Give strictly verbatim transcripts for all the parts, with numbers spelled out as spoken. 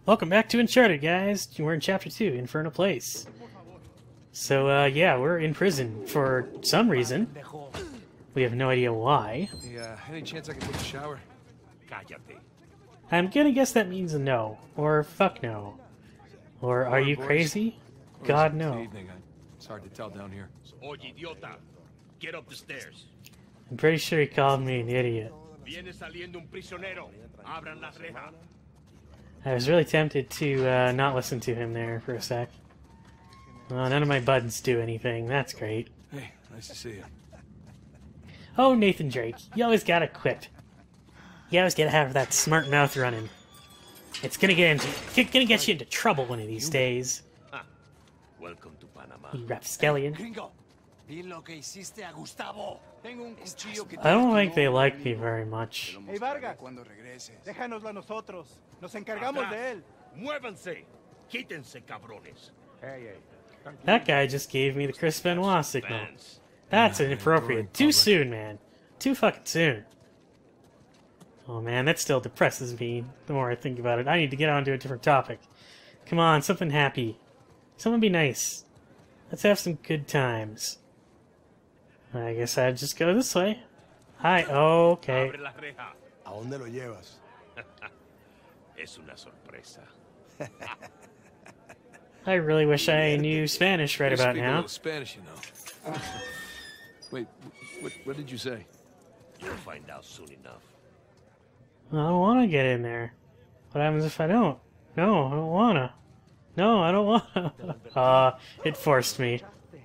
Welcome back to Uncharted, guys. We're in Chapter two, Infernal Place. So, uh, yeah, we're in prison for some reason. We have no idea why. Yeah, any chance I can take a shower? I'm gonna guess that means no. Or fuck no. Or are you crazy? God, no. Evening. It's hard to tell down here. Oye, idiota. Get up the stairs. I'm pretty sure he called me an idiot. Viene saliendo un prisionero. Abran las rejas. I was really tempted to uh, not listen to him there for a sec. Well, none of my buttons do anything. That's great. Hey, nice to see you. Oh, Nathan Drake. You always gotta quip. You always gotta have that smart mouth running. It's gonna get into, gonna get you into trouble one of these days. Ah, welcome to Panama. You rapscallion. Gringo, vi lo que hiciste a Gustavo. Tengo un cuchillo que I don't think they like me very much. Hey Vargas, déjanoslo a nosotros. Nos encargamos de él. Muévanse. Quítense, cabrones. Hey, hey. That guy just gave me the Chris Benoit signal. Fans. That's inappropriate. Too soon, man. Too fucking soon. Oh man, that still depresses me the more I think about it. I need to get on to a different topic. Come on, something happy. Someone be nice. Let's have some good times. I guess I'd just go this way. Hi. Oh, okay. Abre la reja. ¿A dónde lo llevas? Es una sorpresa. I really wish I knew Spanish right You about speak a now. little Spanish, you know. Wait, what, what did you say? You'll find out soon enough. I don't want to get in there. What happens if I don't? No, I don't wanna. No, I don't wanna. Uh, it forced me.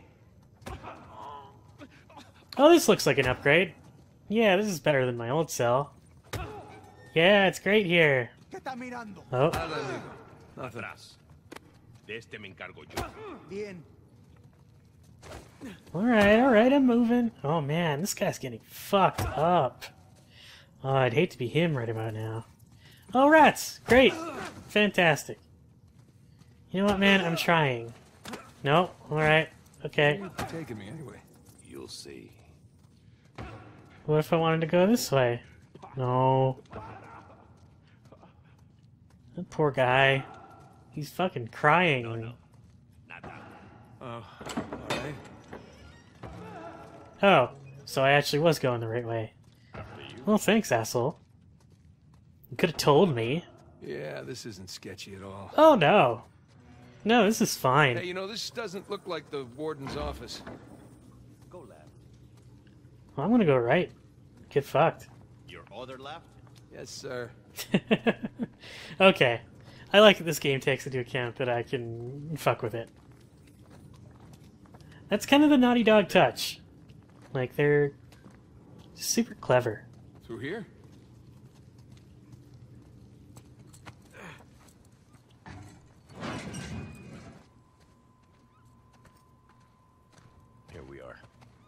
Oh, this looks like an upgrade. Yeah, this is better than my old cell. Yeah, it's great here. ¿Qué está mirando? Oh, Nothing. Atrás. De este me encargo yo. Bien. alright, alright, I'm moving. Oh man, this guy's getting fucked up. Oh, I'd hate to be him right about now. Oh, rats! Great! Fantastic. You know what, man? I'm trying. No? Alright. Okay. Where are you taking me anyway? You'll see. What if I wanted to go this way? No. That poor guy. He's fucking crying. Nada. Oh, all right. Oh, so I actually was going the right way. After you. Well, thanks, asshole. You could have told me. Yeah, this isn't sketchy at all. Oh, no. No, this is Hey, fine. you know, this doesn't look like the warden's office. Go left. Well, I'm gonna go right. Get fucked. Your other left? Yes, sir. Okay. I like that this game takes into account that I can fuck with it. That's kind of the Naughty Dog touch. Like, they're super clever. Through here? Here we are.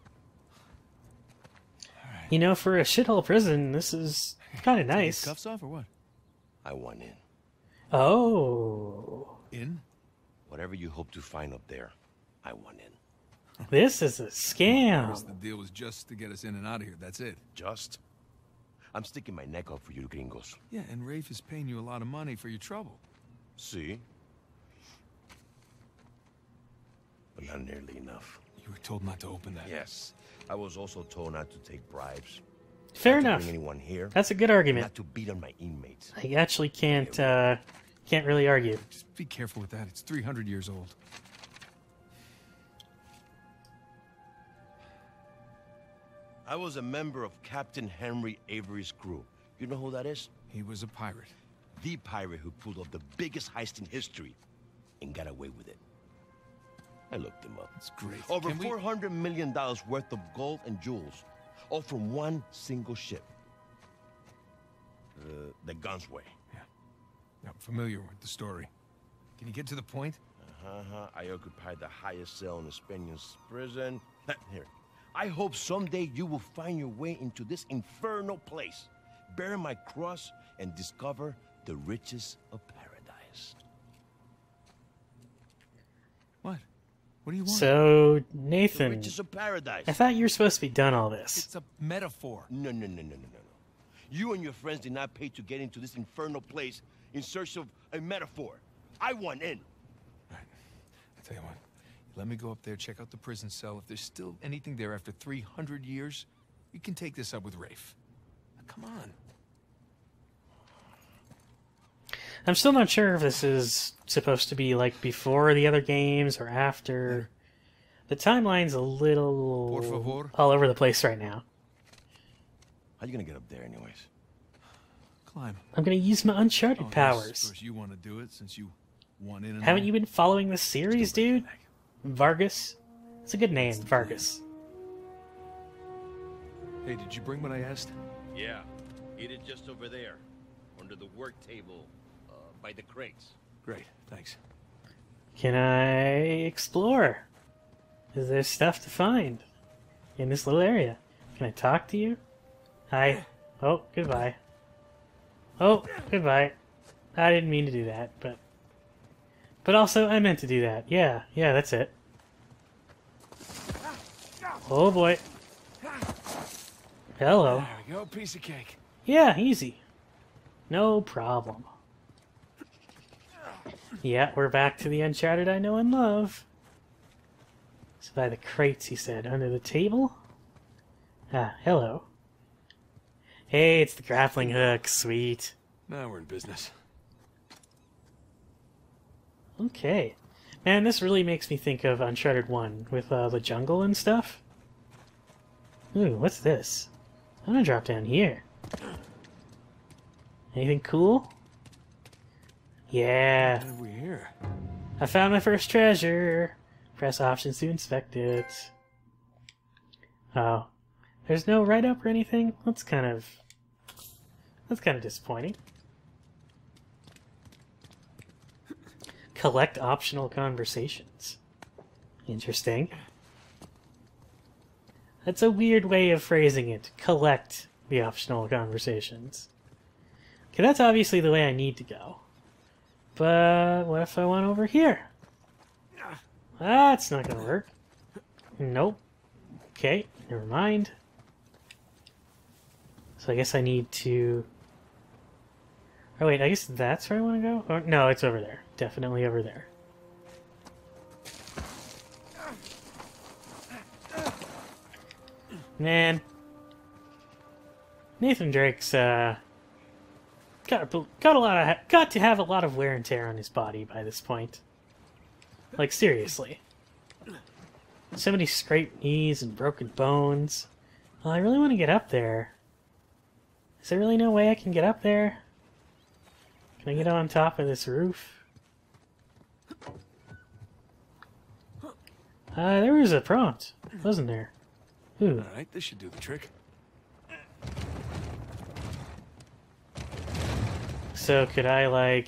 You know, for a shithole prison, this is kind of nice. Cuffs off or what? I want in. Oh. In? Whatever you hope to find up there, I want in. This is a Of scam. course, the deal was just to get us in and out of here. That's it. Just? I'm sticking my neck out for you gringos. Yeah, and Rafe is paying you a lot of money for your trouble. See? But not nearly enough. You were told not to open that. Yes. I was also told not to take bribes. Fair not enough. To bring anyone here. That's a good argument. Not to beat on my inmates. I actually can't, uh, can't really argue. Just be careful with that. It's three hundred years old. I was a member of Captain Henry Avery's crew. You know who that is? He was a pirate. The pirate who pulled off the biggest heist in history and got away with it. I looked him up. That's great. Over Can we- four hundred million dollars worth of gold and jewels, all from one single ship. Uh, the Gunsway. I'm familiar with the story. Can you get to the point? Uh-huh. I occupied the highest cell in the Spaniards' prison. Here. I hope someday you will find your way into this infernal place, bear my cross, and discover the riches of paradise. What? What do you want? So, The Nathan, riches of paradise. I thought you were supposed to be done all this. It's a metaphor. No, no, no, no, no, no, no. You and your friends did not pay to get into this infernal place in search of a metaphor. I want in. All right. I'll tell you what. Let me go up there, check out the prison cell. If there's still anything there after three hundred years, you can take this up with Rafe. Now, come on. I'm still not sure if this is supposed to be like before the other games or after. The timeline's a little Por favor. all over the place right now. How you gonna get up there anyways? Climb. I'm gonna use my Uncharted Oh, powers. yes. Of course, you want to do it since you want in and Haven't all. you been following the series, Still break dude? your neck. Vargas? It's a good name, Vargas. Hey, did you bring what I asked? Yeah, eat it just over there, under the work table, uh, by the crates. Great, thanks. Can I explore? Is there stuff to find in this little area? Can I talk to you? Hi. Oh, goodbye. Oh, goodbye. I didn't mean to do that, but... But also, I meant to do that. Yeah, yeah, that's it. Oh boy. Hello. There we go, piece of cake. Yeah, easy. No problem. Yeah, we're back to the Uncharted I know and love. So by the crates, he said. Under the table? Ah, hello. Hey, it's the grappling hook. Sweet. Now we're in business. Okay. Man, this really makes me think of Uncharted one with uh, the jungle and stuff. Ooh, what's this? I'm gonna drop down here. Anything cool? Yeah. What have we here? I found my first treasure. Press options to inspect it. Oh. There's no write-up or anything? That's kind of... That's kind of disappointing. Collect optional conversations. Interesting. That's a weird way of phrasing it. Collect the optional conversations. Okay, that's obviously the way I need to go. But what if I went over here? That's not gonna work. Nope. Okay, never mind. So I guess I need to... Oh wait, I guess that's where I want to go? Oh, no, it's over there. Definitely over there. Man. Nathan Drake's, uh... Got a, got a lot of... Got to have a lot of wear and tear on his body by this point. Like, seriously. So many scraped knees and broken bones. Well, I really want to get up there. Is there really no way I can get up there? Can I get on top of this roof? Uh, there was a prompt, wasn't there? Ooh. All right, this should do the trick. So could I, like...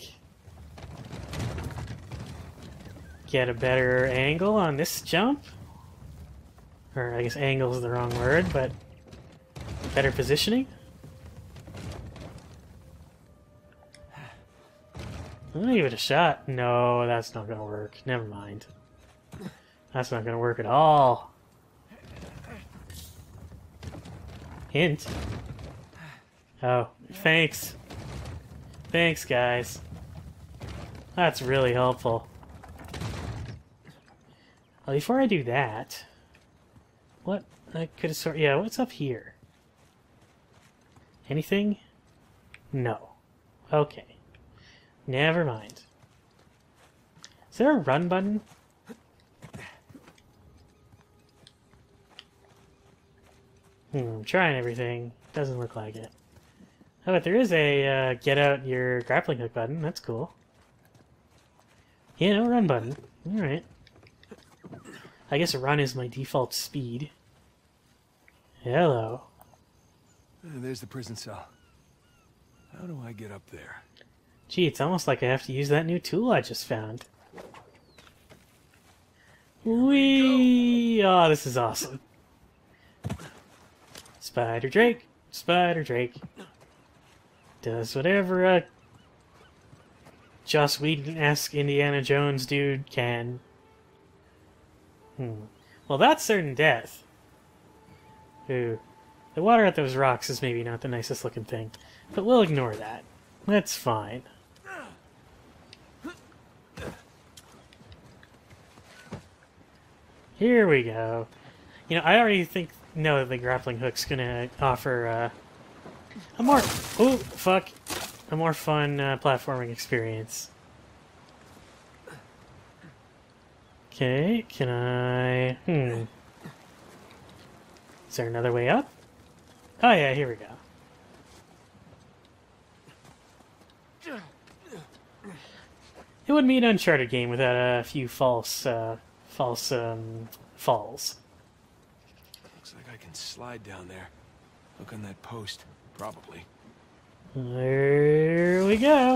get a better angle on this jump? Or I guess angle is the wrong word, but... better positioning? I'm gonna give it a shot. No, that's not gonna work. Never mind. That's not gonna work at all. Hint. Oh, thanks. Thanks, guys. That's really helpful. Well, before I do that... What? I could have sort... Yeah, what's up here? Anything? No. Okay. Never mind. Is there a run button? Hmm, I'm trying everything. Doesn't look like it. Oh, but there is a uh, get out your grappling hook button. That's cool. Yeah, no run button. Alright. I guess run is my default speed. Hello. Uh, There's the prison cell. How do I get up there? Gee, it's almost like I have to use that new tool I just found. Whee! Oh, this is awesome. Spider Drake, Spider Drake. Does whatever a Joss Whedon-esque Indiana Jones dude can. Hmm. Well, that's certain death. Ooh. The water at those rocks is maybe not the nicest looking thing, but we'll ignore that. That's fine. Here we go. You know, I already think know that the grappling hook's gonna offer uh, a more oh fuck a more fun uh, platforming experience. Okay, can I? Hmm. Is there another way up? Oh yeah, here we go. It wouldn't be an Uncharted game without a few false, uh, false um, falls. Looks like I can slide down there. Look on that post, probably. There we go.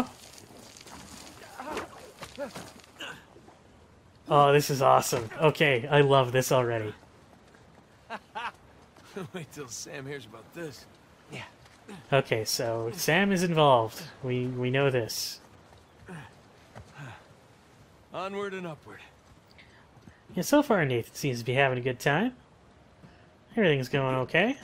Oh, this is awesome. Okay, I love this already. Wait till Sam hears about this. Yeah. Okay, so Sam is involved. We we know this. Onward and upward. Yeah, so far Nathan seems to be having a good time. Everything's going okay.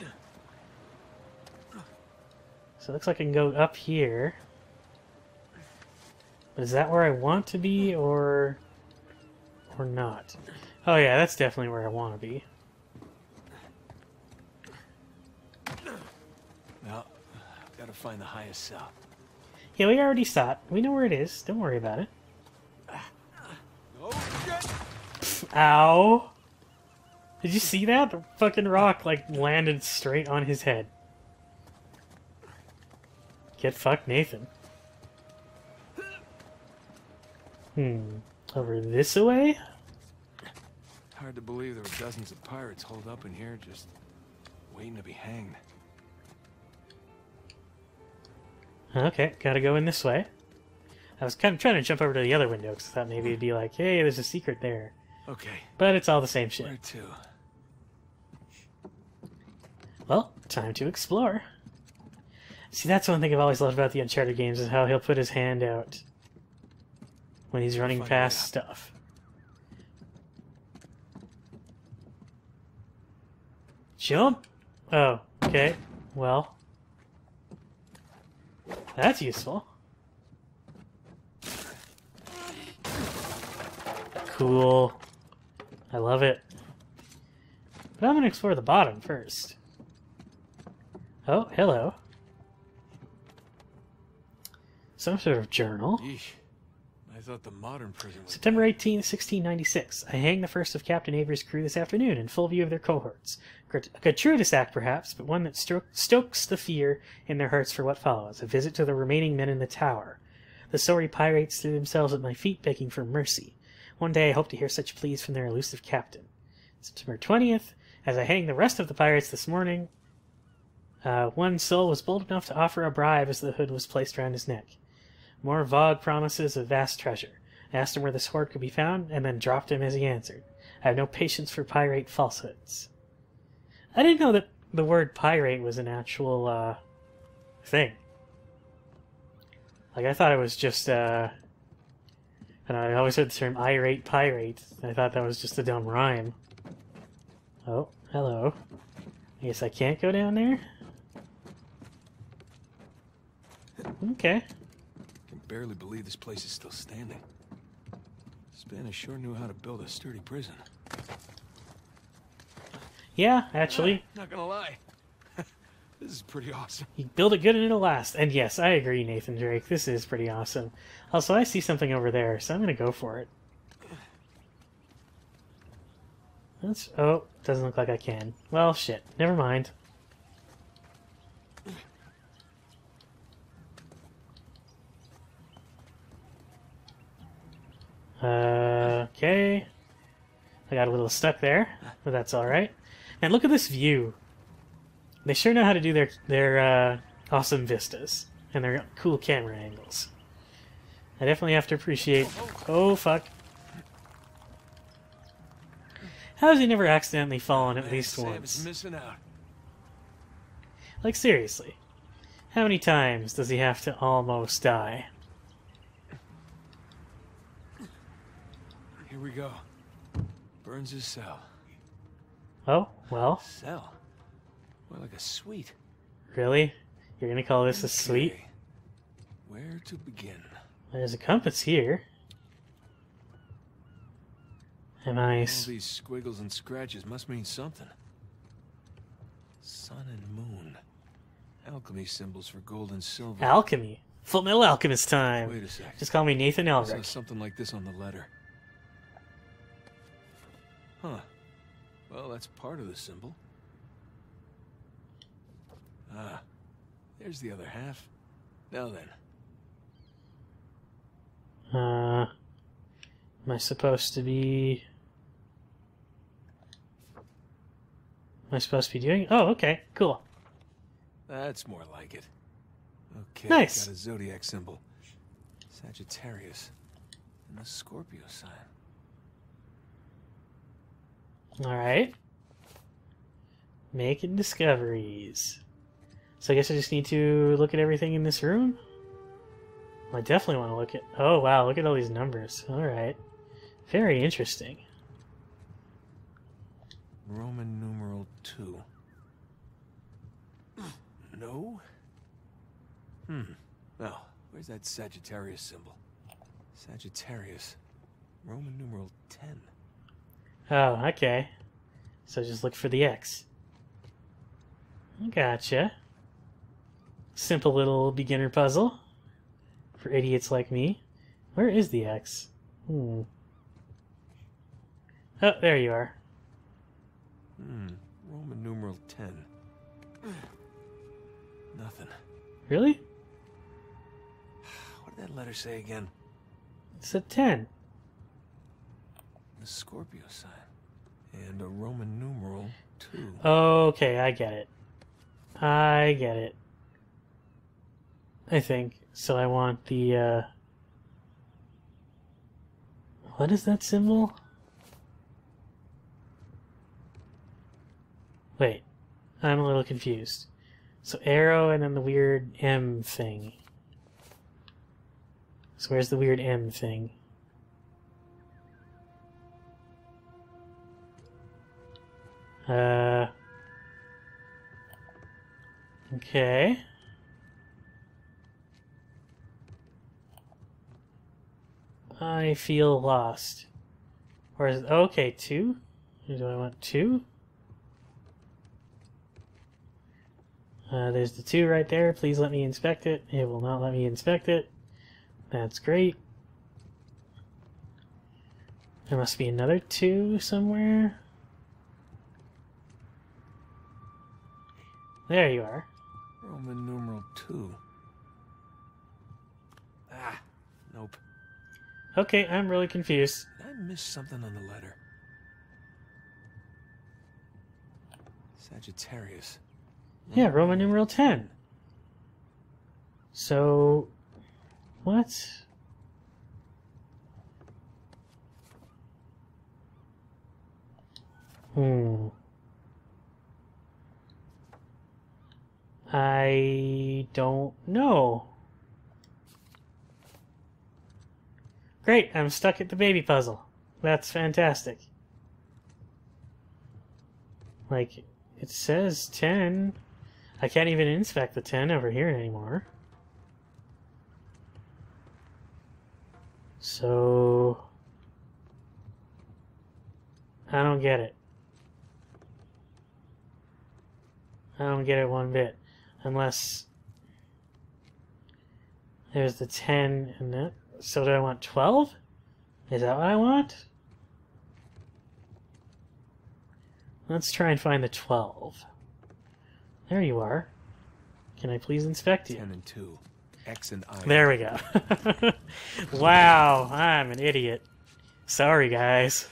So it looks like I can go up here. But is that where I want to be, or or not? Oh yeah, that's definitely where I want to be. Well, gotta find the highest cell. Yeah, we already saw it. We know where it is. Don't worry about it. Oh, shit! Pff, ow! Did you see that? The fucking rock, like, landed straight on his head. Get fucked, Nathan. Hmm. Over this way? Hard to believe there were dozens of pirates holed up in here, just waiting to be hanged. Okay, gotta go in this way. I was kind of trying to jump over to the other window because I thought maybe it'd be like, hey, there's a secret there. Okay. But it's all the same shit. Where to? Well, time to explore. See, that's one thing I've always loved about the Uncharted games is how he'll put his hand out when he's running Find past out. stuff. Jump! Oh, okay. Well, that's useful. Cool. I love it. But I'm going to explore the bottom first. Oh, hello. Some sort of journal. Yeesh. I thought the modern prison was September eighteenth, sixteen ninety-six. I hang the first of Captain Avery's crew this afternoon in full view of their cohorts. A gratuitous act, perhaps, but one that stro stokes the fear in their hearts for what follows. A visit to the remaining men in the tower. The sorry pirates threw themselves at my feet, begging for mercy. One day I hope to hear such pleas from their elusive captain. September twentieth. As I hang the rest of the pirates this morning, uh, one soul was bold enough to offer a bribe as the hood was placed around his neck. More vague promises of vast treasure. I asked him where this hoard could be found, and then dropped him as he answered. I have no patience for pirate falsehoods. I didn't know that the word pirate was an actual, uh, thing. Like, I thought it was just, uh... And I always heard the term irate pirate. I thought that was just a dumb rhyme. Oh, hello. I guess I can't go down there? Okay. I can barely believe this place is still standing. Spanish sure knew how to build a sturdy prison. Yeah, actually. Not gonna lie. This is pretty awesome. You build it good and it'll last. And yes, I agree, Nathan Drake. This is pretty awesome. Also, I see something over there, so I'm going to go for it. That's... Oh, doesn't look like I can. Well, shit. Never mind. Uh, okay. I got a little stuck there, but that's alright. And look at this view. They sure know how to do their, their uh, awesome vistas and their cool camera angles. I definitely have to appreciate... Oh, fuck. How has he never accidentally fallen at Man, least Sam once? is missing out. Like, seriously. How many times does he have to almost die? Here we go. Burns' cell. Oh, well. Cell? More like a suite. Really? You're gonna call this a suite? Okay. Where to begin? There's a compass here. Am I... All these squiggles and scratches must mean something. Sun and moon. Alchemy symbols for gold and silver. Alchemy? Full Metal Alchemist time! Wait a sec. Just call me Nathan I saw Elric. something like this on the letter. Huh. Well, that's part of the symbol. Ah. There's the other half. Now then. Uh... Am I supposed to be... Am I supposed to be doing... Oh, okay. Cool. That's more like it. Okay, Nice. got a zodiac symbol. Sagittarius. And the Scorpio sign. Alright. Making discoveries. So I guess I just need to look at everything in this room? I definitely want to look at... Oh, wow, look at all these numbers. Alright. Very interesting. Roman numeral two. No? Hmm. Well, where's that Sagittarius symbol? Sagittarius. Roman numeral ten. Oh, okay. So just look for the X. Gotcha. Simple little beginner puzzle. For idiots like me. Where is the X? Hmm. Oh, there you are. Hmm. Roman numeral ten. Nothing. Really? What did that letter say again? It's a ten. The Scorpio sign. And a Roman numeral two. Okay, I get it. I get it. I think. So I want the, uh... What is that symbol? Wait. I'm a little confused. So arrow and then the weird M thing. So where's the weird M thing? Uh... Okay. I feel lost. Or is it... Okay, two? Do I want two? Uh, there's the two right there. Please let me inspect it. It will not let me inspect it. That's great. There must be another two somewhere. There you are. Roman numeral two. Ah, nope. Okay, I'm really confused. Did I miss something on the letter? Sagittarius. Yeah, Roman numeral ten. So... What? Hmm. I don't know. Great, I'm stuck at the baby puzzle. That's fantastic. Like, it says ten. I can't even inspect the ten over here anymore. So... I don't get it. I don't get it one bit. Unless... There's the ten and that. So do I want twelve? Is that what I want? Let's try and find the twelve. There you are. Can I please inspect you? ten and two. X and I. There we go. Wow, I'm an idiot. Sorry, guys.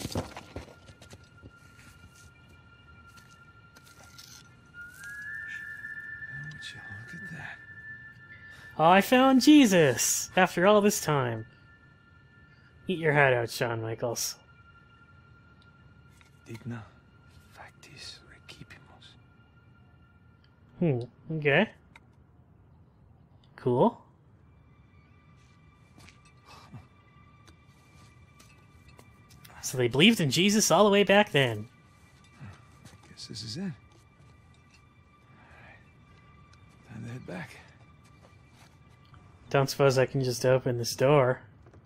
Would you look at that? Oh, I found Jesus! After all this time. Eat your heart out, Shawn Michaels. Digna factis recipimus. Hmm, okay. Cool. So they believed in Jesus all the way back then. Guess this is it. to head back. Don't suppose I can just open this door.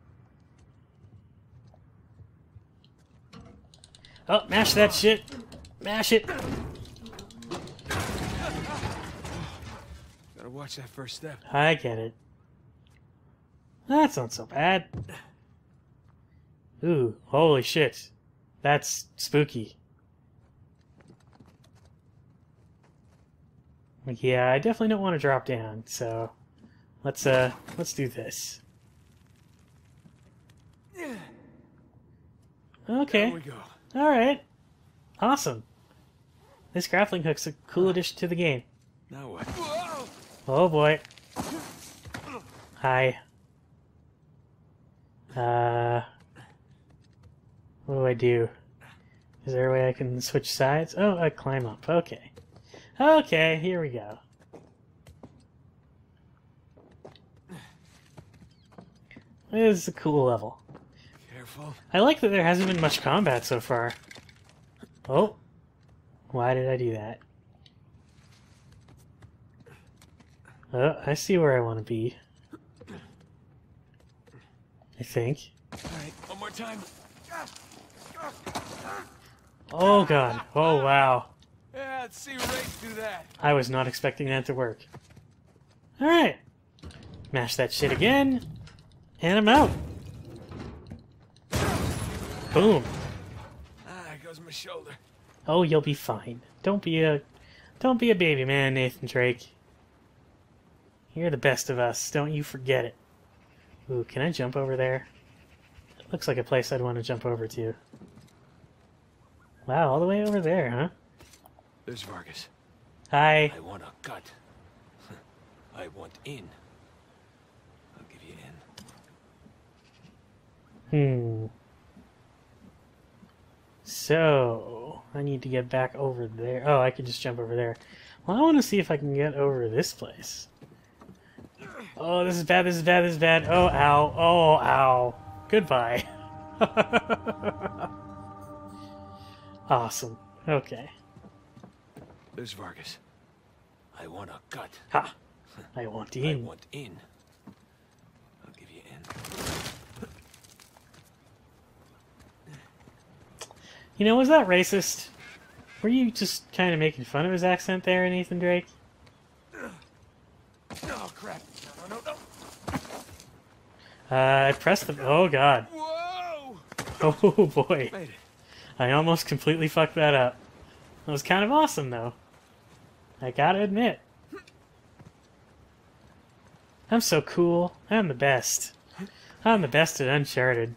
Oh, mash that shit! Mash it! Gotta watch that first step. I get it. That's not so bad. Ooh, holy shit. That's spooky. Yeah, I definitely don't want to drop down, so let's uh let's do this. Okay. There we go. Alright. Awesome. This grappling hook's a cool addition to the game. Now what? Oh boy. Hi. Uh what do I do? Is there a way I can switch sides? Oh, I climb up. Okay. Okay, here we go. This is a cool level. Careful. I like that there hasn't been much combat so far. Oh. Why did I do that? Oh, I see where I want to be. I think. Alright, one more time. Oh god. Oh wow. Yeah, let's see Rafe do that. I was not expecting that to work. Alright. Mash that shit again. And I'm out. Boom. Ah, there goes my shoulder. Oh, you'll be fine. Don't be a don't be a baby man, Nathan Drake. You're the best of us. Don't you forget it. Ooh, can I jump over there? It looks like a place I'd want to jump over to. Wow, all the way over there, huh? There's Vargas. Hi. I want a cut. I want in. I'll give you in. Hmm. So, I need to get back over there. Oh, I can just jump over there. Well, I want to see if I can get over this place. Oh, this is bad, this is bad, this is bad. Oh, ow. Oh, ow. Goodbye. Awesome. Okay. There's Vargas. I want a cut. Ha! I want I in. want in. I'll give you in. You know, was that racist? Were you just kind of making fun of his accent there, Nathan Drake? Oh, crap. No, no, no. Uh, I pressed the... Oh, God. Whoa! Oh, boy. Made it. I almost completely fucked that up. That was kind of awesome, though. I gotta admit. I'm so cool. I'm the best. I'm the best at Uncharted.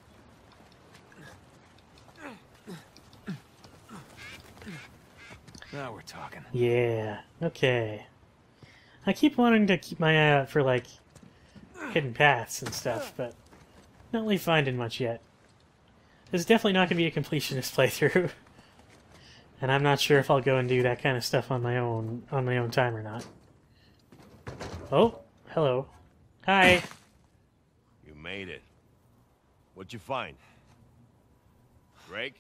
Now we're talking. Yeah. Okay. I keep wanting to keep my eye out for, like, hidden paths and stuff, but not really finding much yet. This is definitely not going to be a completionist playthrough. And I'm not sure if I'll go and do that kind of stuff on my own on my own time or not. Oh, hello. Hi. You made it. What'd you find? Drake?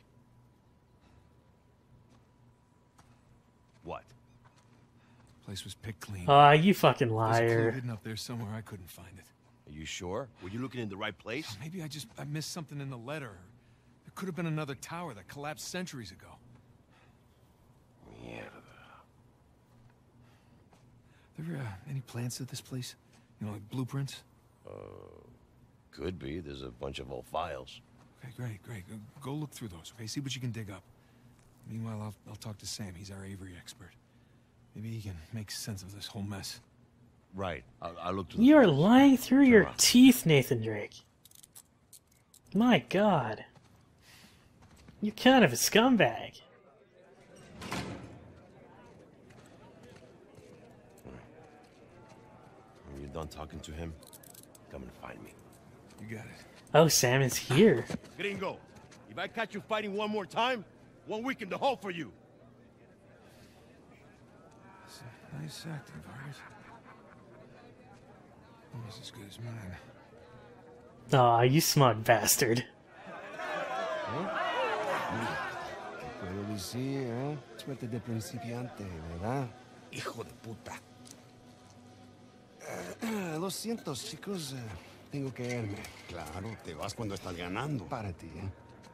What? Place was picked clean. Aw, you fucking There's a clue liar. hidden up there somewhere. I couldn't find it. Are you sure? Were you looking in the right place? Maybe I just I missed something in the letter. There could have been another tower that collapsed centuries ago. Yeah. There uh, any plans to this place? You know, like blueprints? Uh, could be. There's a bunch of old files. Okay, great, great. Go, go look through those, okay? See what you can dig up. Meanwhile, I'll, I'll talk to Sam. He's our Avery expert. Maybe he can make sense of this whole mess. Right. I'll, I'll look through the You are files. lying through Turn your around. teeth, Nathan Drake. My God. You're kind of a scumbag. When you're done talking to him, come and find me. You got it. Oh, Sam is here. Gringo, if I catch you fighting one more time, one week in the hole for you. It's a nice acting, Vargas. Almost as good as mine. Aw, you smug bastard. Puedo decir, ¿eh? Suerte de principiante, ¿verdad? Hijo de puta. Lo siento, chicos. Tengo que irme. Claro, te vas cuando estás ganando. Para ti, ¿eh?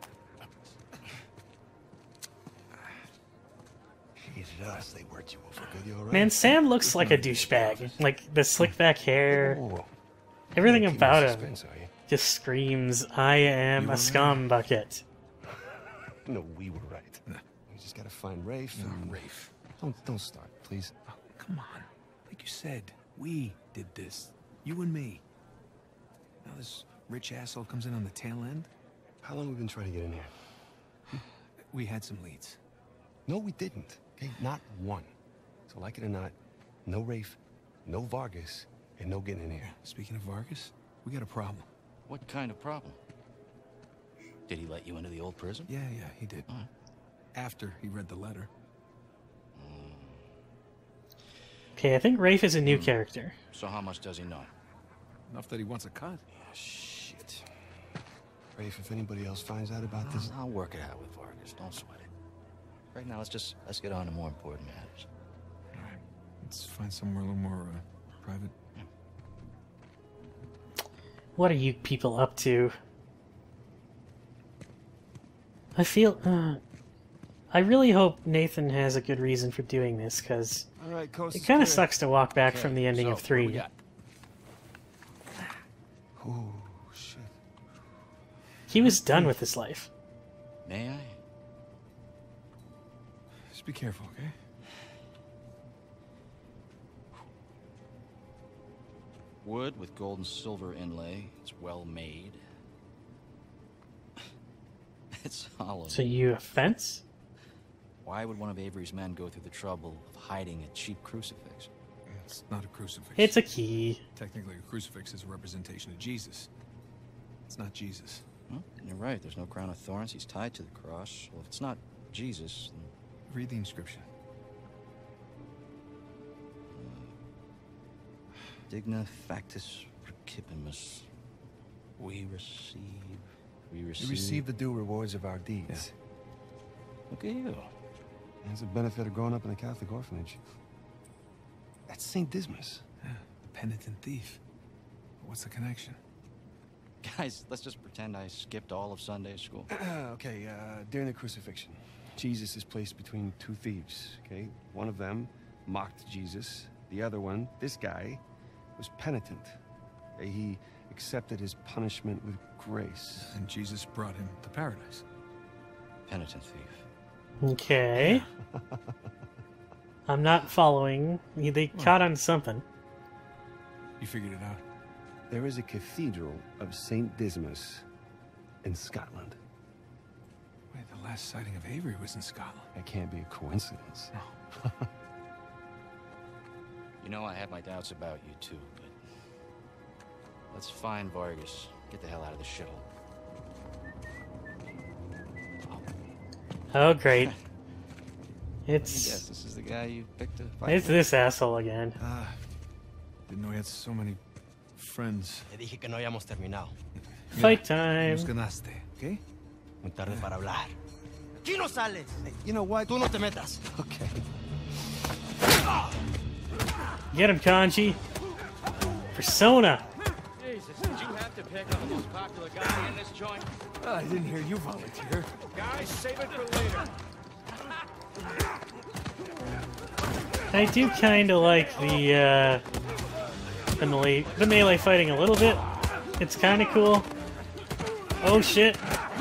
Jesus, they worked you over good. You all right? Man, Sam looks like a douchebag. Like, the slick back hair, Oh, everything keep me about him suspense, are you? just screams, I am a scum bucket. No, we were right. We just gotta find Rafe. No, and... Rafe. Don't, don't start, please. Oh, come on. Like you said, we did this. You and me. Now this rich asshole comes in on the tail end. How long have we been trying to get in here? We had some leads. No, we didn't. Okay, not one. So like it or not, no Rafe, no Vargas, and no getting in here. Speaking of Vargas, we got a problem. What kind of problem? Did he let you into the old prison? Yeah, yeah, he did. All right. After he read the letter. Okay, I think Rafe is a new character. So how much does he know? Enough that he wants a cut. Yeah, shit. Rafe, if anybody else finds out about this... I'll work it out with Vargas. Don't sweat it. Right now, let's just let's get on to more important matters. All right. Let's find somewhere a little more uh, private. What are you people up to? I feel... Uh, I really hope Nathan has a good reason for doing this, because All right, Coast it is kind of clear. sucks to walk back Okay, from the ending so, of what do three. we got? Oh, shit. He was done with his life. May I? Just be careful, okay? Wood with gold and silver inlay. It's well made. It's hollow. So you a fence? Why would one of Avery's men go through the trouble of hiding a cheap crucifix? It's not a crucifix. It's a key. Technically, a crucifix is a representation of Jesus. It's not Jesus. Well, you're right. There's no crown of thorns. He's tied to the cross. Well, if it's not Jesus, then... Read the inscription. Digna factus recipimus. We receive... We We receive... receive the due rewards of our deeds. Look at you. It's a benefit of growing up in a Catholic orphanage. That's Saint Dismas. Yeah, the penitent thief. What's the connection? Guys, let's just pretend I skipped all of Sunday school. Okay, uh, during the crucifixion, Jesus is placed between two thieves, okay? One of them mocked Jesus. The other one, this guy, was penitent. Uh, He accepted his punishment with grace. And Jesus brought him to paradise. Penitent thief. Okay. I'm not following. They caught on something. You figured it out. There is a cathedral of Saint Dismas in Scotland. Wait, the last sighting of Avery was in Scotland. That can't be a coincidence. No. You know, I have my doubts about you too, but... Let's find Vargas. Get the hell out of this shithole. Oh, great. Yes, It's... this is the guy you picked to fight It's with? this asshole again. Ah, didn't know he had so many friends. Te dije que no habíamos terminado. Fight time. Nos ganaste, ¿okay? Muy tarde para hablar. Aquí no sales. Hey, you know what? Tú no te metas. Okay. Get him, Kanji. Persona. Jesus, did you have to pick on the most popular guy in this joint? Oh, I didn't hear you volunteer. Guys, save it for later. I do kind of like the, uh, the melee, the melee fighting a little bit. It's kind of cool. Oh shit.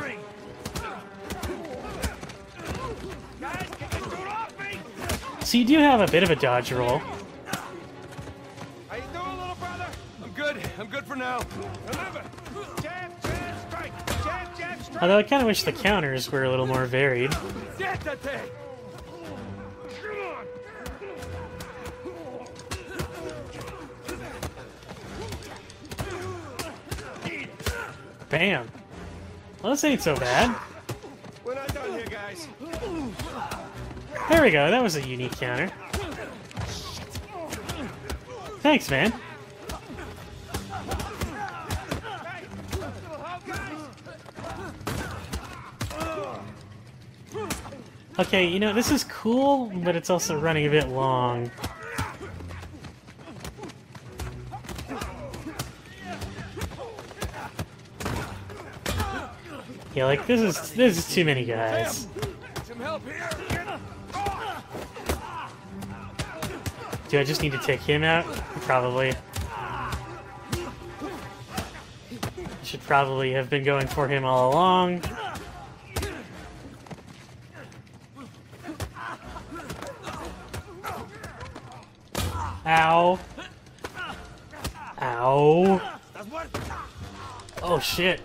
So you do have a bit of a dodge roll. How you doing, little brother? I'm good. I'm good for now. Remember, jab, jab, strike. Jab, jab, strike. Although I kind of wish the counters were a little more varied. Siéntate. Bam. Well, this ain't so bad. We're not done here, guys. There we go. That was a unique counter. Thanks, man. Okay, you know, this is cool, but it's also running a bit long. Yeah, like this is this is too many guys. Some help here. Do I just need to take him out? Probably. Should probably have been going for him all along. Ow. Ow. Oh shit.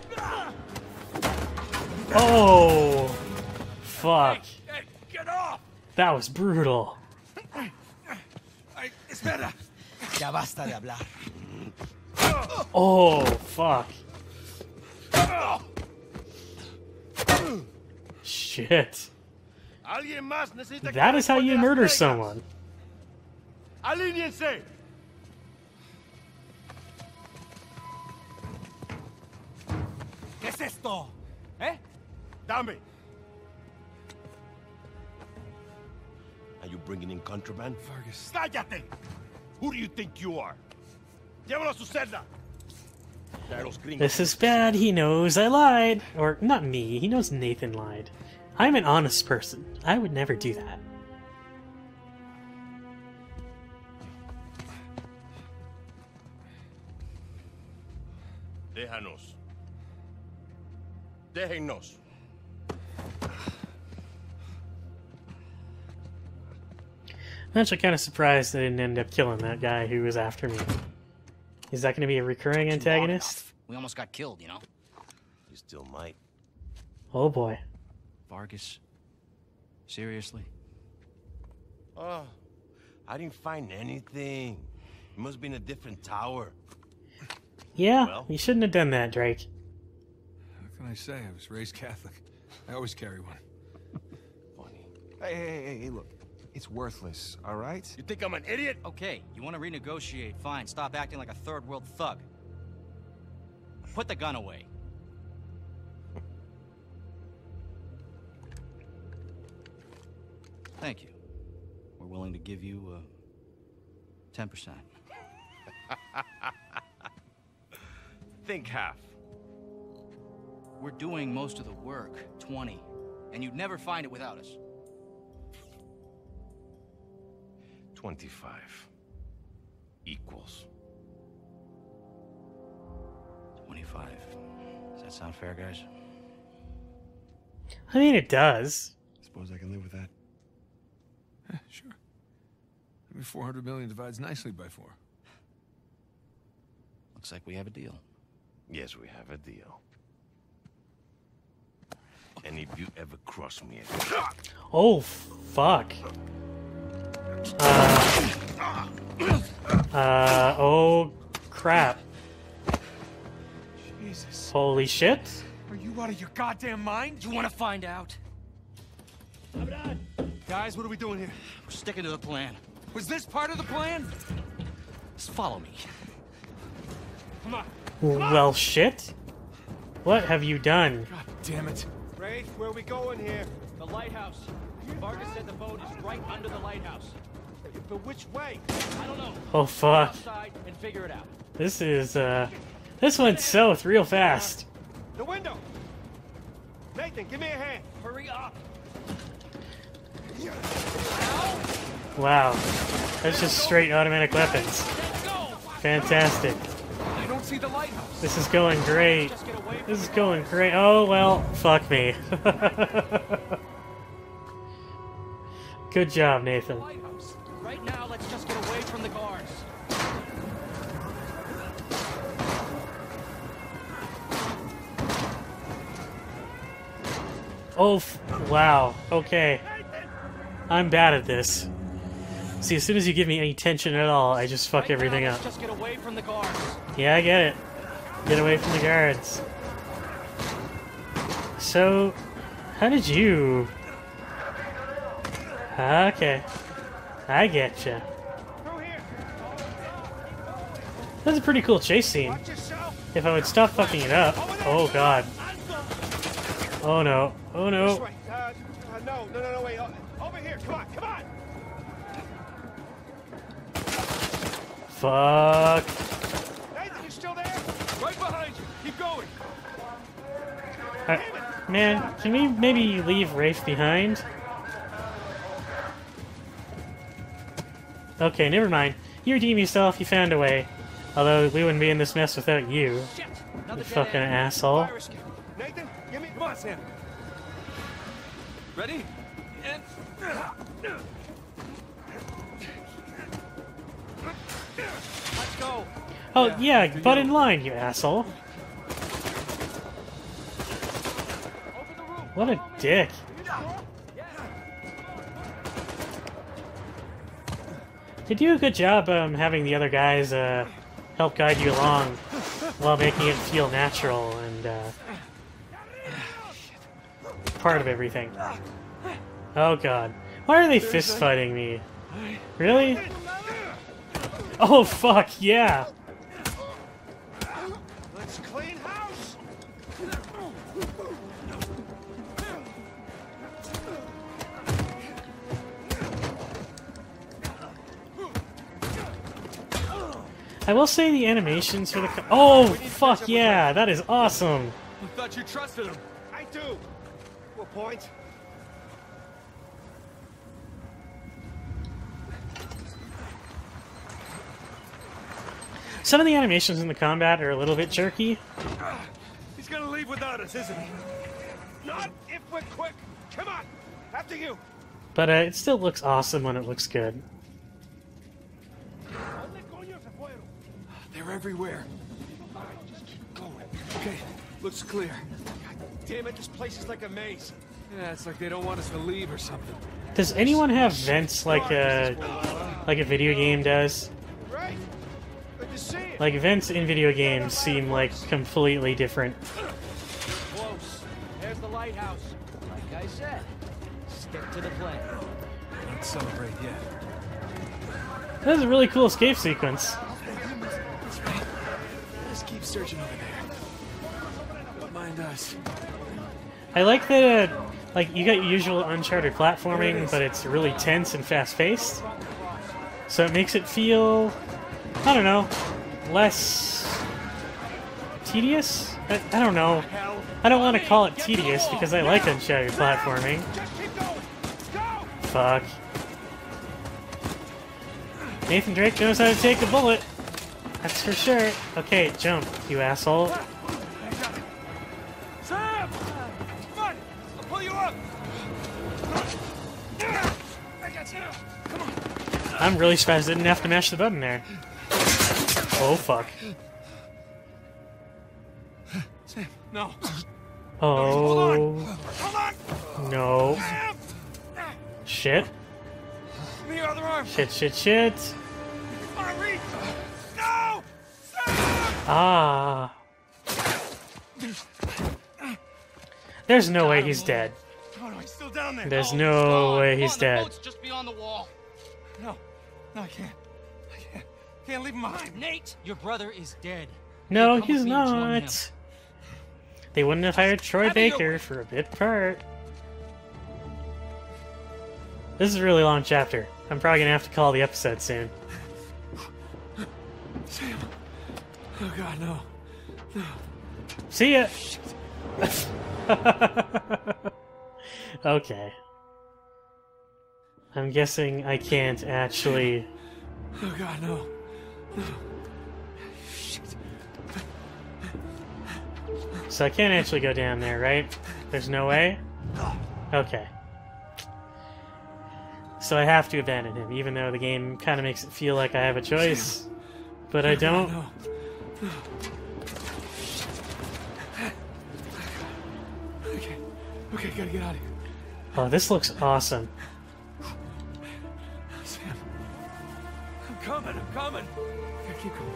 Oh. Fuck. Hey, get off! That was brutal. Ay, espera. Ya basta de hablar. Oh, fuck. Shit. Alguien más necesita que That is how responda you las murder reglas. someone. Alíñense. ¿Qué es esto? ¿Eh? Dame. Are you bringing in contraband? Vargas. ¡Cállate! Who do you think you are? Llévalo a su celda. Ya los gringos This is bad. He knows I lied. Or, not me. He knows Nathan lied. I'm an honest person. I would never do that. Déjanos. Déjennos. I'm actually kind of surprised I didn't end up killing that guy who was after me. Is that going to be a recurring antagonist? We almost got killed, you know? You still might. Oh boy. Vargas? Seriously? Oh, I didn't find anything. It must be in a different tower. Yeah, Well? you shouldn't have done that, Drake. What can I say? I was raised Catholic. I always carry one. Funny. Hey, hey, hey, hey, look. It's worthless, all right? You think I'm an idiot? Okay, you want to renegotiate, fine. Stop acting like a third world thug. Put the gun away. Thank you. We're willing to give you, uh, ten percent. Think half. We're doing most of the work, twenty. And you'd never find it without us. twenty-five. Equals. twenty-five. Does that sound fair, guys? I mean, it does. Suppose I can live with that. Eh, sure. I mean, four hundred million divides nicely by four. Looks like we have a deal. Yes, we have a deal. And if you ever cross me again... Oh, fuck. Uh, uh, oh, crap. Jesus. Holy shit. Are you out of your goddamn mind? You want to find out? Guys, what are we doing here? We're sticking to the plan. Was this part of the plan? Just follow me. Come on. Well, shit. What have you done? God damn it. Rafe, where are we going here? The lighthouse. Vargas said the boat is right under the lighthouse. But which way? I don't know. Oh, Go fuck. outside and figure it out. This is, uh... This went south real fast. The window! Nathan, give me a hand. Hurry up. Wow. That's just straight automatic weapons. Let's go. Fantastic. I don't see the lighthouse. This is going great. Just get away from This is the going cars. great. Oh, well, fuck me. Good job, Nathan. Lighthouse. Right now, let's just get away from the guards. Oh, f wow. Okay. I'm bad at this. See, as soon as you give me any tension at all, I just fuck Right everything now, up. let's just get away from the guards. Yeah, I get it. Get away from the guards. So, how did you... Okay. I getcha. Through here. That's a pretty cool chase scene. Watch yourself. If I would stop fucking it up. Oh, God. Oh, no. Oh, This no. way. Uh, uh, no, no, no, no, wait. Uh, over here. Come on, come on. Fuck. Nathan, you still there? Right behind you. Keep going. I, Man, can we maybe leave Rafe behind? Okay, never mind. You redeem yourself, you found a way. Although, we wouldn't be in this mess without you. You fucking asshole. Nathan, give me... Come on, Sam. Ready? And... Let's go. Oh, yeah, yeah butt in line, you asshole. What a dick. They do a good job um, having the other guys uh, help guide you along while making it feel natural and uh, part of everything. Oh god. Why are they fist fighting me? Really? Oh fuck, yeah! Let's clean house. I will say the animations for the co- Oh fuck yeah, that is awesome! I thought you trusted him. I do. To a point. Some of the animations in the combat are a little bit jerky. He's gonna leave without us, isn't he? Not if we're quick. Come on, after you. But uh, it still looks awesome when it looks good. They're everywhere. Just keep going. Okay, looks clear. God damn it, this place is like a maze. Yeah, it's like they don't want us to leave or something. Does anyone have vents like a like a video game does? Right. Good to see you. Like vents in video games seem like completely different. Close. There's the lighthouse. Like I said, stick to the plan. Don't celebrate yet. That was a really cool escape sequence. Just keep searching over there. Don't mind us. I like that, uh, like, you got your usual Uncharted platforming, but it's really tense and fast-paced. So it makes it feel, I don't know, less tedious? I, I don't know. I don't want to call it tedious because I like Uncharted platforming. Fuck. Nathan Drake knows how to take a bullet. That's for sure. Okay, jump, you asshole. Sam! Come on! I'll pull you up! I got you! Come on! I'm really surprised I didn't have to mash the button there. Oh, fuck. Sam, no. Oh. Hold on! No. Sam! Shit. Give me your other arm! Shit, shit, shit. Come on, reach! No! Sam! Ah. There's no way he's dead. Oh no, he's still down there. There's Oh, no gone. way Come he's on, the dead. boat's just beyond the wall. No, no, I can't. I can't. Can't leave him behind. Nate, your brother is dead. No, Come with he's me and join him. not. They wouldn't have hired Troy Have it your Baker way. for a bit part. This is a really long chapter. I'm probably gonna have to call the episode soon. Sam. Oh God, no. No. See ya! Okay. I'm guessing I can't actually... Oh God, no. No. Shit. So I can't actually go down there, right? There's no way? Okay. So I have to abandon him, even though the game kind of makes it feel like I have a choice. But I don't. No. No. Okay. Okay, gotta get out of here. Oh, this looks awesome. Sam. I'm coming, I'm coming. I gotta keep going.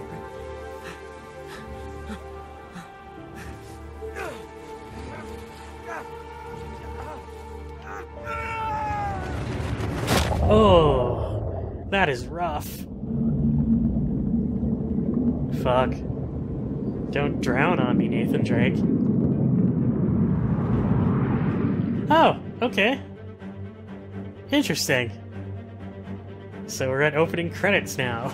Oh, that is rough. Fuck. Don't drown on me, Nathan Drake. Oh, okay. Interesting. So we're at opening credits now.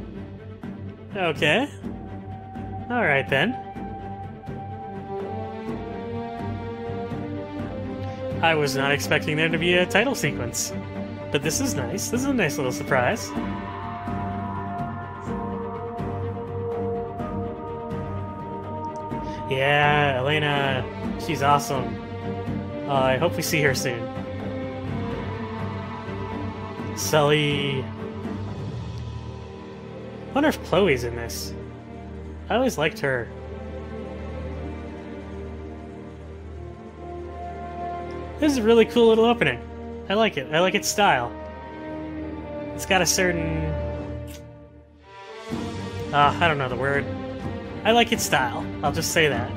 Okay. Alright then. I was not expecting there to be a title sequence. But this is nice. This is a nice little surprise. Yeah, Elena, she's awesome. Uh, I hope we see her soon. Sully. I wonder if Chloe's in this. I always liked her. This is a really cool little opening. I like it. I like its style. It's got a certain... Uh, I don't know the word. I like its style. I'll just say that.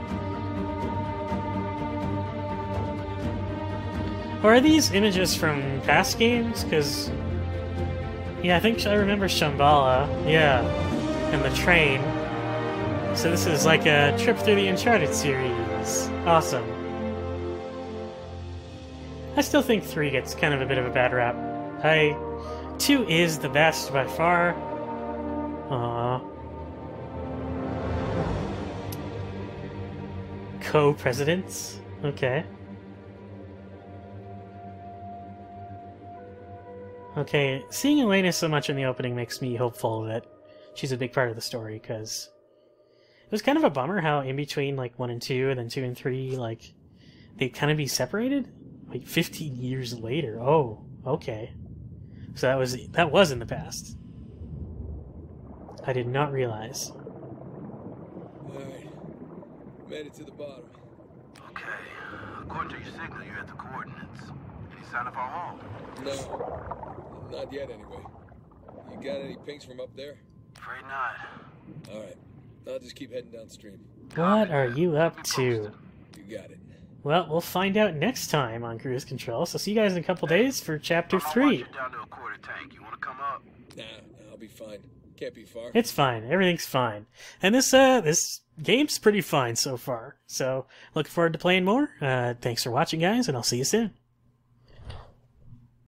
Or are these images from past games? Because... yeah, I think I remember Shambhala. Yeah. And the train. So this is like a trip through the Uncharted series. Awesome. I still think three gets kind of a bit of a bad rap. I... two is the best by far. Aww. Co-presidents? Okay. Okay, seeing Elena so much in the opening makes me hopeful that she's a big part of the story, because it was kind of a bummer how in between, like, one and two, and then two and three, like, they'd kind of be separated? Like, fifteen years later. Oh, okay. So that was, that was in the past. I did not realize. Alright. Made it to the bottom. Okay. According to your signal, you're at the coordinates. Any sign of our home? No. Not yet, anyway. You got any pings from up there? Afraid not. Alright. I'll just keep heading downstream. What are you up to? You got it. Well, we'll find out next time on Kruse Control, so see you guys in a couple days for Chapter three. Down to a quarter tank. You want to come up? Nah, I'll be fine. Can't be far. It's fine. Everything's fine. And this, uh, this game's pretty fine so far. So, looking forward to playing more. Uh, thanks for watching, guys, and I'll see you soon.